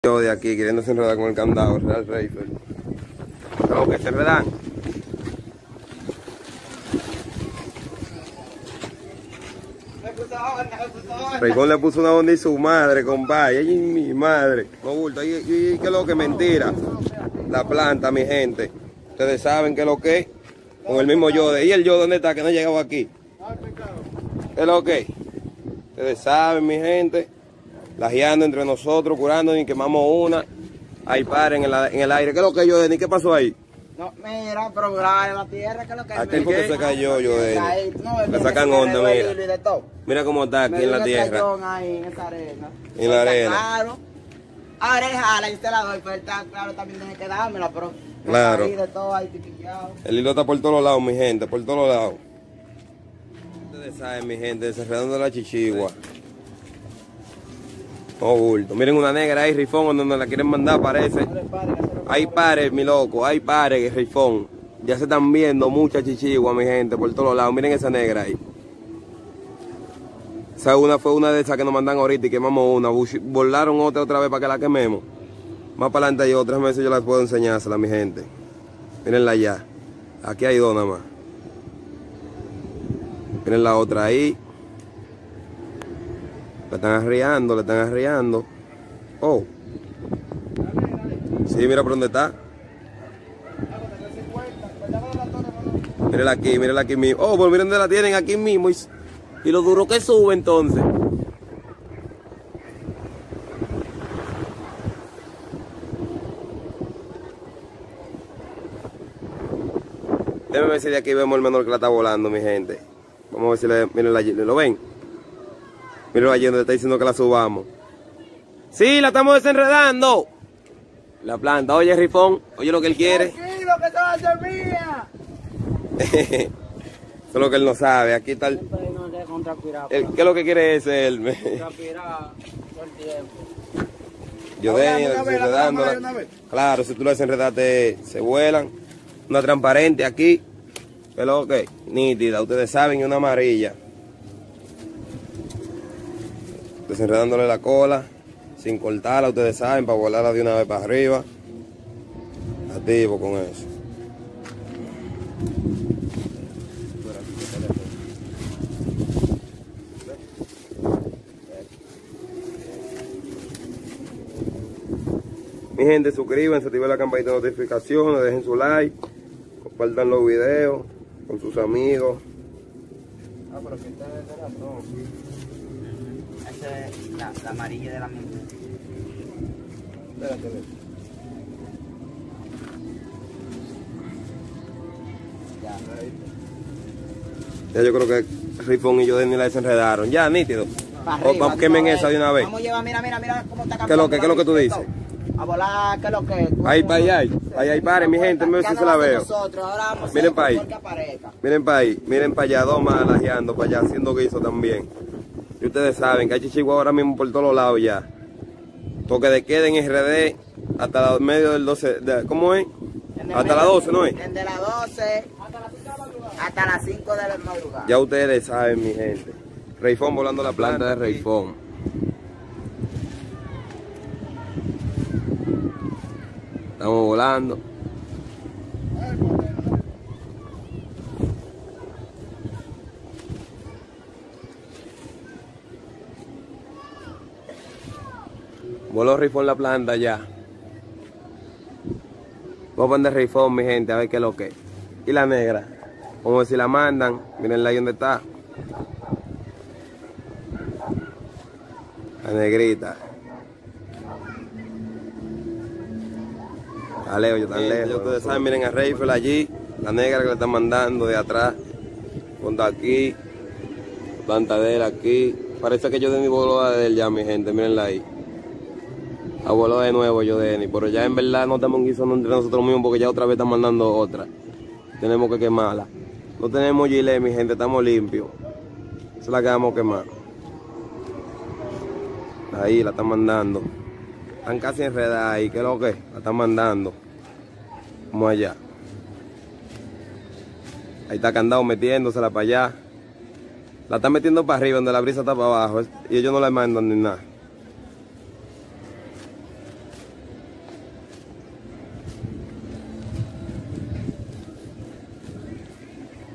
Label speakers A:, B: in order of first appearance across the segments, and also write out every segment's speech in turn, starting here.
A: Yo de aquí queriendo se enredar con el candado, Real Rifle. Pero que se enredan. Rifle le puso una onda y su madre, compadre. Ay, mi madre. No bulto. ¿Y qué es lo que mentira? La planta, mi gente. Ustedes saben que es lo que es. Con el mismo Yode. ¿Y el Yode dónde está? Que no ha llegado aquí. ¿Qué es lo que es? Ustedes saben, mi gente. Lajeando entre nosotros, curando y quemamos una. Hay pares en el aire. ¿Qué es lo que Yode? ¿Qué pasó ahí?
B: No, mira, pero la tierra, ¿qué es lo que es?
A: Aquí porque se cayó, Yode. Le sacan onda, mira. Mira cómo está aquí en la tierra.
B: Ahí, en esa arena.
A: En la arena.
B: Claro. Ahora déjala y te la doy, pero está claro, también tiene que dármela, pero...
A: Claro.
B: Ahí de todo, ahí piquillado.
A: El hilo está por todos lados, mi gente, por todos lados. Ustedes saben, mi gente, desenredando la chichigua. No bulto. Miren una negra ahí, Rifón, donde la quieren mandar, parece. Hay pares, mi loco, hay pares, Rifón. Ya se están viendo muchas chichiguas, mi gente, por todos lados. Miren esa negra ahí. Esa una fue una de esas que nos mandan ahorita y quemamos una. Volaron otra vez para que la quememos. Más para adelante hay otras, veces yo las puedo enseñársela, mi gente. Mírenla allá. Aquí hay dos nada más. Miren la otra ahí. Le están arriando, Oh. Sí, mira por dónde está. Mírenla aquí mismo. Oh, pues miren dónde la tienen, aquí mismo. Y lo duro que sube entonces. Déjenme ver si de aquí vemos el menor que la está volando, mi gente. Vamos a ver si miren allí, ¿lo ven? Miren allí donde está diciendo que la subamos. ¡Sí, la estamos desenredando! La planta, oye Rifón, oye lo que él quiere.
B: Tranquilo, que esta va a ser mía.
A: Eso es lo que él no sabe, aquí está el... ¿Qué es lo que quiere ese él? Yo desenredándola. Claro, si tú la desenredaste, se vuelan. Una transparente aquí. ¿Qué es lo que? Nítida, ustedes saben, y una amarilla. Desenredándole la cola, sin cortarla, ustedes saben, para volarla de una vez para arriba. Activo con eso. Mi gente, suscríbanse, activen la campanita de notificaciones, dejen su like, compartan los videos con sus amigos.
B: Ah, pero que está de razón. Esa es la amarilla de la misma. Espérate,
A: Ya yo creo que Rifón y yo ni la desenredaron. Ya, nítido. Vamos, quemen esa de una vez.
B: Vamos a llevar, mira cómo está
A: cambiando. ¿Qué es lo que tú dices?
B: A volar, ¿qué es lo que?
A: Ahí hay pares, mi gente, miren si se la veo. Miren para ahí. Miren para ahí, miren para allá, dos más lajeando para allá, haciendo guiso también. Y ustedes saben que hay chichigua ahora mismo por todos lados ya. Toque de queda en RD hasta medio del 12, ¿cómo es? Hasta las 12, ¿no es?
B: Desde las 12 hasta las 5 de la madrugada.
A: Ya ustedes saben, mi gente. Rifón volando la planta de Rifón. Estamos volando. Voló Rifón la planta ya. Vamos a poner Rifón, mi gente, a ver qué es lo que es. Y la negra. Vamos a ver si la mandan. Mirenla ahí donde está. La negrita. Está lejos, yo tan lejos. Ustedes saben, miren a Rifle allí. La negra que le están mandando de atrás. Ponta aquí. Plantadera aquí. Parece que yo de mi voló de él ya, mi gente. Mirenla ahí. La voló de nuevo yo de Eni. Pero ya en verdad no estamos guisando entre nosotros mismos porque ya otra vez están mandando otra. Tenemos que quemarla. No tenemos gilet, mi gente. Estamos limpios. Esa es la que vamos a quemar. Ahí la están mandando. Están casi enredadas ahí. ¿Qué es lo que? La están mandando. Vamos allá. Ahí está Candado metiéndosela para allá. La están metiendo para arriba, donde la brisa está para abajo. Y ellos no la mandan ni nada.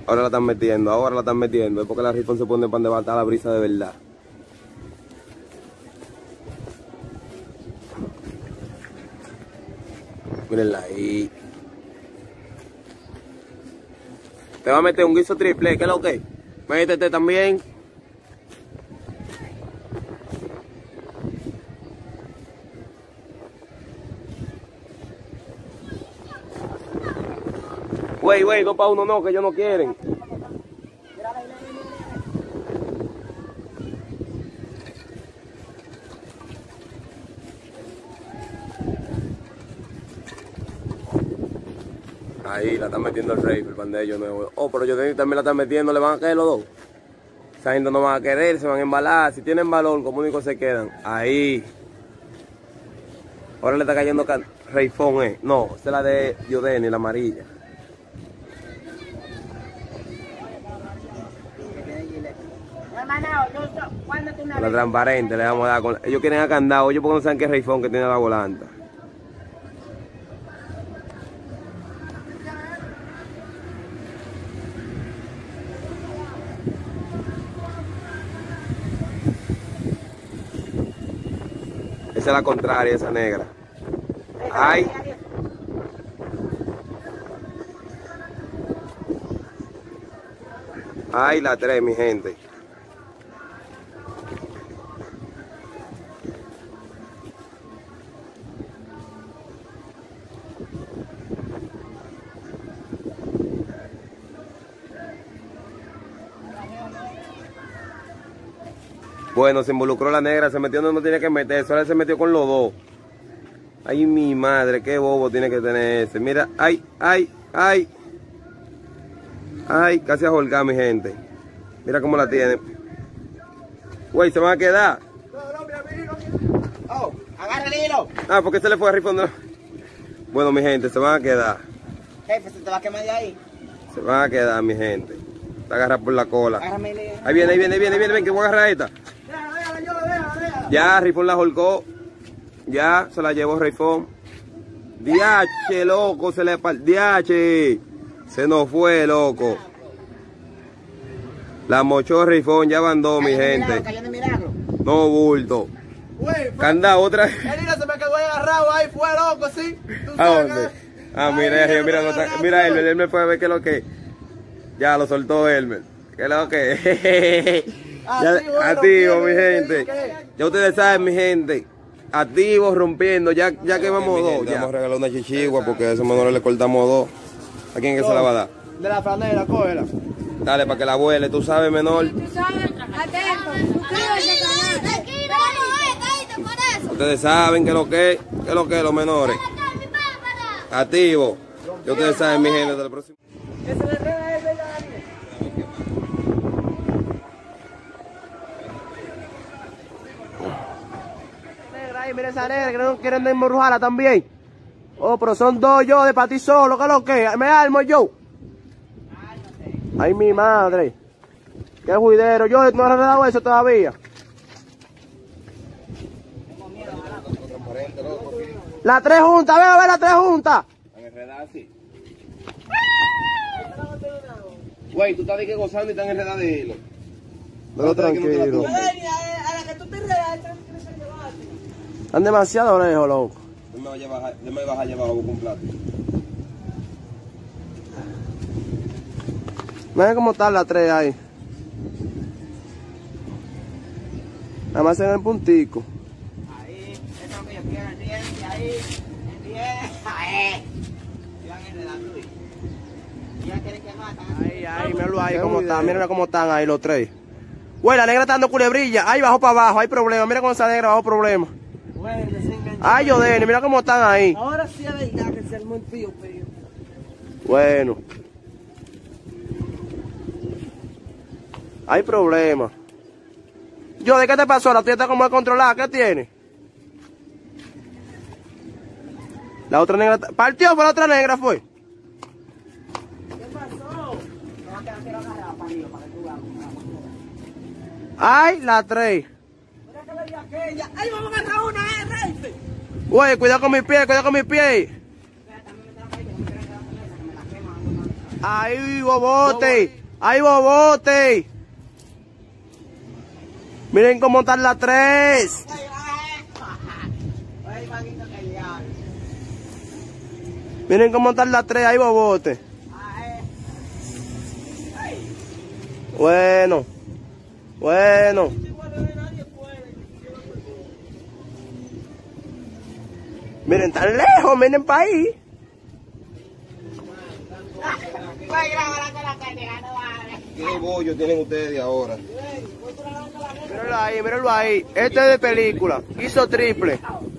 A: Ahora la están metiendo. Es porque la Rifón se pone para levantar la brisa de verdad. Mírenla ahí. Te va a meter un guiso triple, ¿qué es lo que? Métete también. Güey, 2 para 1 no, que ellos no quieren. Ahí la están metiendo el rey, el bandello nuevo. Oh, pero yo también la están metiendo, le van a caer los dos. Esa gente no van a querer, se van a embalar. Si tienen valor, como único se quedan. Ahí. Ahora le está cayendo Rayfón, No, esta es la de Yodeni, la amarilla. La transparente le vamos a dar con... Ellos quieren a candado, ellos porque no saben que es Rayfón que tiene la volanta. Esa es la contraria, esa negra. Ay. Ay, la 3, mi gente. Bueno, se involucró la negra, se metió donde no tenía que meterse, ahora se metió con los dos. Ay, mi madre, qué bobo tiene que tener ese. Mira, ay, casi a holgar, mi gente. Mira cómo la tiene. Güey, ¿se van a quedar?
B: No, mi amigo. Oh, agarra el hilo.
A: Ah, porque se le fue a Rifón. Bueno, mi gente, se van a quedar.
B: Jefe, ¿se te va a quemar de ahí?
A: Se van a quedar, mi gente. Se agarra por la cola.
B: Agárrame el hilo.
A: Ahí viene, que voy a agarrar esta.
B: Déjala.
A: Ya, Rifón la holgó. Ya, se la llevó Rifón. Diache, loco, se le partió. Diache. Se nos fue, loco. La mochó Rifón, ya van 2, mi gente.
B: Cayó de milagro.
A: No bulto. Candado, otra.
B: El hilo se me quedó agarrado ahí, fue loco, ¿sí?
A: ¿A dónde? Ah, mira, Elmer fue a ver qué es lo que. Ya lo soltó Elmer. ¿Qué es lo que? Activo, mi gente. Ya ustedes saben, mi gente. Activos, rompiendo. Ya quemamos 2. Ya vamos a regalar una chichigua porque a esos menores le cortamos 2. ¿A quién que se la va a dar?
B: De la franela, cógela.
A: Dale, para que la vuele, tú sabes, menor. Ustedes saben que lo que es, los menores. Activo. Ya ustedes saben, mi gente, hasta el próximo.
B: Mira esa negra que no quieren embrujarla también. Oh, pero son 2 yo de para ti solo, ¿qué es lo que? Me armo yo. Ay, mi madre. Qué juidero. Yo no he arreglado eso todavía. La 3 juntas, ve a ver la 3 juntas.
A: ¿Están enredadas así? Güey, tú estás de que gozando y están enredadas de hilo.
B: No, tranquilo.
C: A la que tú te enredas,
B: Están demasiado lejos, loco.
A: Déjame bajar allá abajo con un plato.
B: Mira cómo están las 3 ahí. Nada más en el puntico.
C: ahí, eso es lo que yo quiero, entiende, ahí, ahí. Iban enredando, ya quieren que matan.
B: Ahí, míralo ahí cómo están, mira cómo están ahí los 3. Güey, la negra está dando culebrilla. Ahí bajó para abajo, hay problema. Mira cómo esa negra bajó problema.
C: Bueno,
B: Ay, Yodeni, mira cómo están ahí.
C: ahora sí es verdad que se armó el pío.
B: Bueno. Hay problema. Yo, ¿de qué te pasó? La tuya está como descontrolada. ¿Qué tiene? La otra negra... ¿Partió fue la otra negra, fue?
C: ¿Qué pasó? No, que la quiero agarrar, palillo, para que tú veas.
B: Ay, la 3.
C: Mira que le di a aquella. ¡Ay, vamos a agarrar una, Reyfe!
B: Güey, cuidado con mi pie, cuidado con mi pie. ¡Ay, bobote! ¡Ay, bobote! Miren cómo están las 3. Miren cómo están las 3, ¡ay, bobote! Bueno. Bueno. Miren, tan lejos, miren para ahí.
A: ¿Qué bollo tienen ustedes de ahora?
B: Míralo ahí. Este es de película. Hizo triple.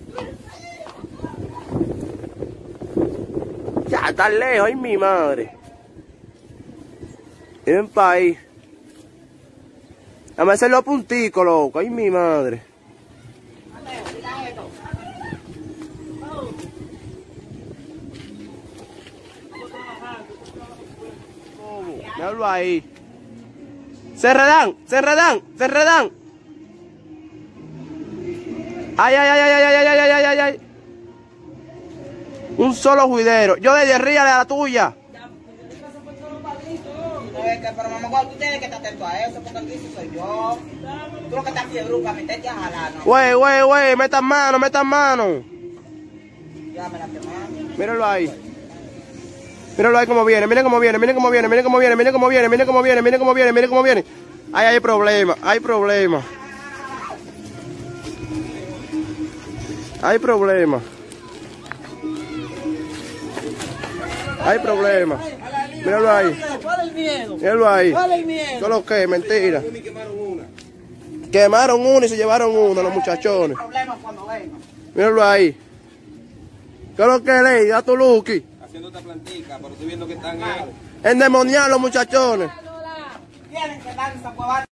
B: Ya, tan lejos, ay mi madre. Miren para ahí. Dame hacer los punticos, loco. Ay mi madre. Míralo ahí. Se enredan. Ay. Un solo juidero. Yo desde arriba de la tuya.
C: Pero mamá, tú tienes que estar atento a eso, porque aquí soy yo. Tú lo que estás fiebre para meterte a jalar, ¿no?
B: Güey, metan mano.
C: Ya me la quemaron.
B: Míralo ahí. Míralo ahí cómo viene, miren cómo viene. Ay, hay problema. Hay problema. Míralo ahí. Míralo ahí. ¿Qué es lo que? Mentira. Quemaron una y se llevaron una los muchachones. Míralo ahí. ¿Qué es lo que, Ley? A tu Lucky.
A: Haciendo esta plantica, pero estoy viendo que están
B: Endemoniados los muchachones.
C: Tienen que darse a